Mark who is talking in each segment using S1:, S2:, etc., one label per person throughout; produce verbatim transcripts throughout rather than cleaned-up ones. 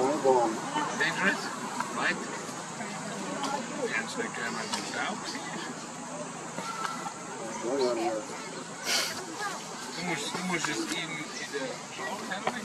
S1: Dangerous, right? Yes, they came and took out. Du musst, du musst es in, in der Schale herlegen.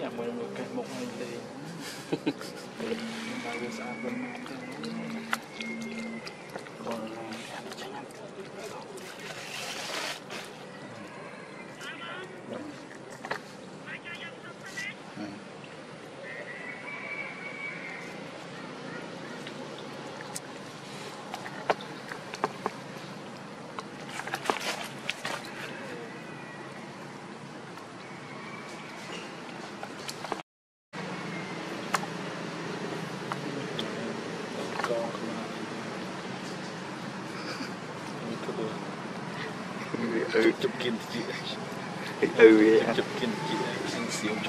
S2: Chạm mười một cái một ngày đi. Ba giờ sáng vẫn một cái. Còn em chẳng ăn.
S3: Ừ, chụp kim chị. Ừ, chụp kim chị anh xíu cho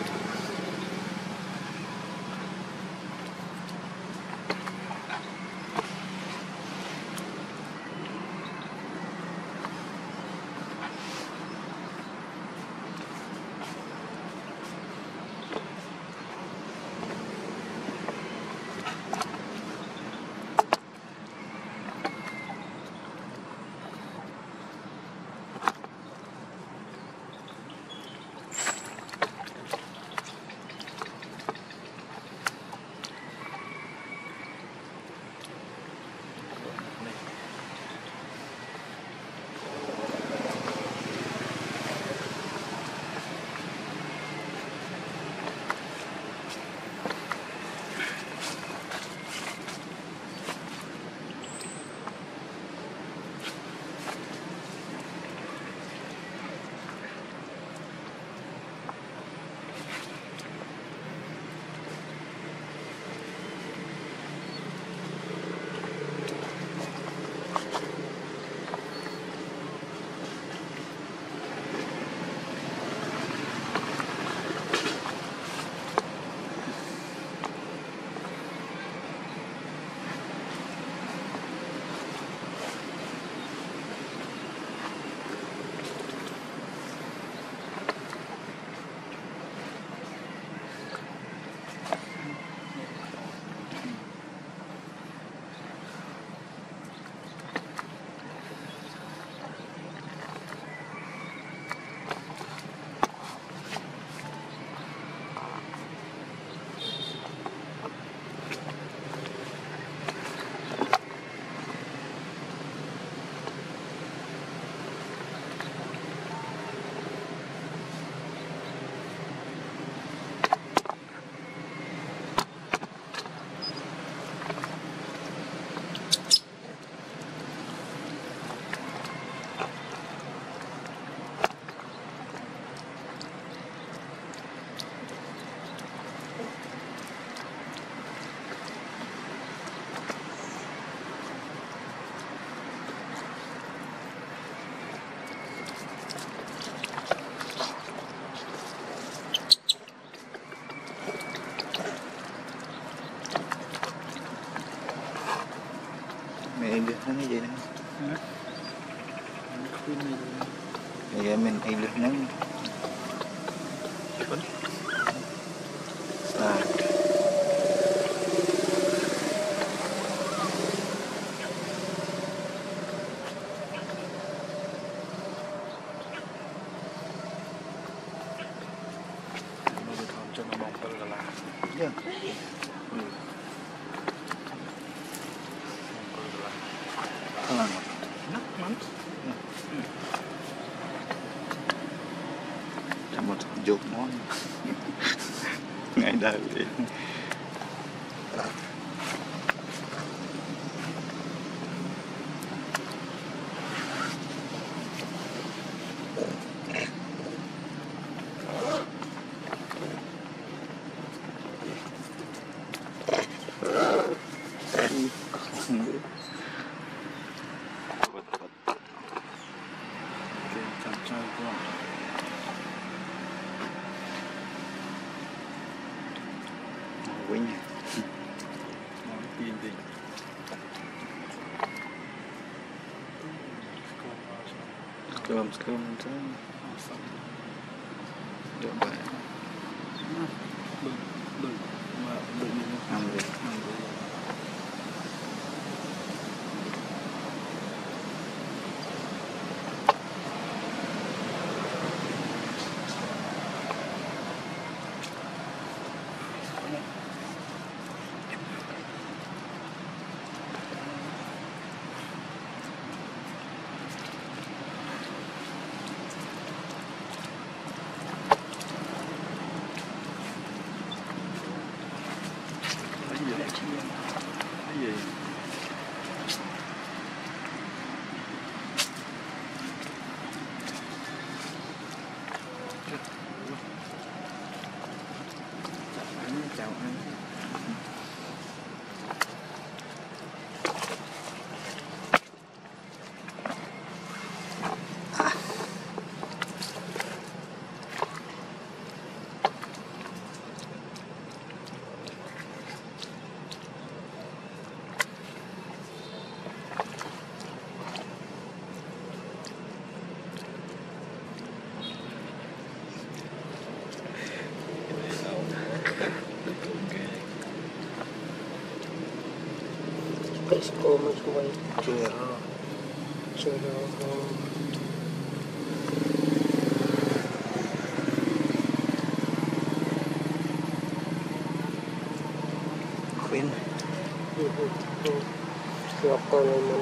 S3: mẹ được nó như vậy nè. Vậy mình thấy được nắng. À.
S2: Cho nó bóng tơ là là.
S3: Yeah.
S2: Ừ.
S3: À.
S2: Nắp mắm.
S3: Cho một dục món. Ngày đầu đi. Quýnh
S2: món pin thì
S3: cơm cơm chứ được vậy
S2: đừng đừng mà đừng
S3: ăn đi
S2: ăn đi. chào anh.
S4: Mexico mas way
S2: Chưa
S4: chưa đâu
S2: khuyên
S4: ngọc con này mình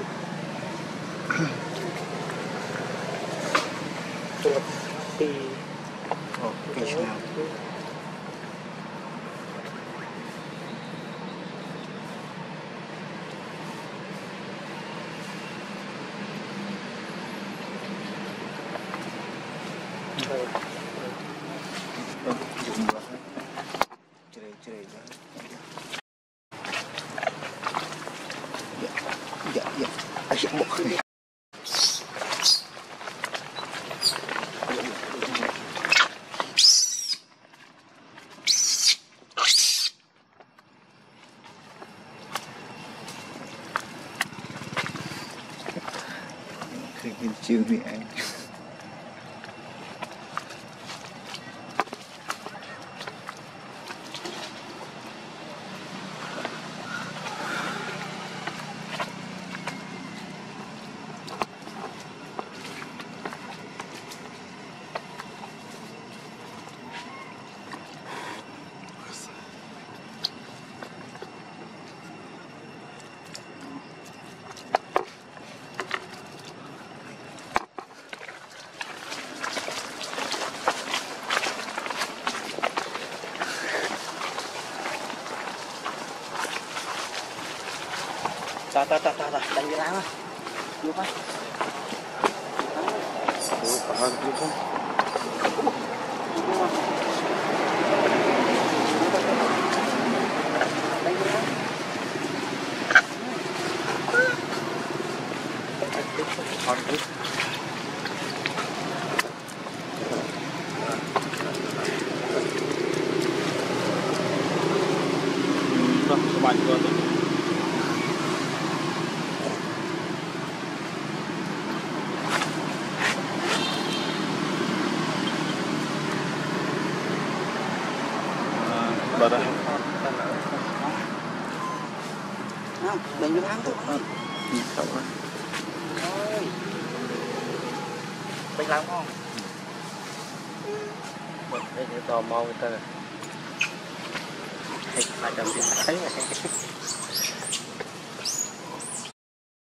S4: ngọc tì
S2: Ồ, cái nào dùng vào chơi chơi ra dạ dạ dạ anh sẽ một cái cái chương thì anh
S4: ta ta ta ta đánh cái lá á chưa phải
S2: Ủa, còn chưa không? Hot good. Vâng, các bạn vừa rồi. Bật ra.
S4: không đánh cái lá thôi
S2: Nhìn không á.
S4: thôi đánh lá không một đây để tò mò người ta hay phải đâm cái thấy này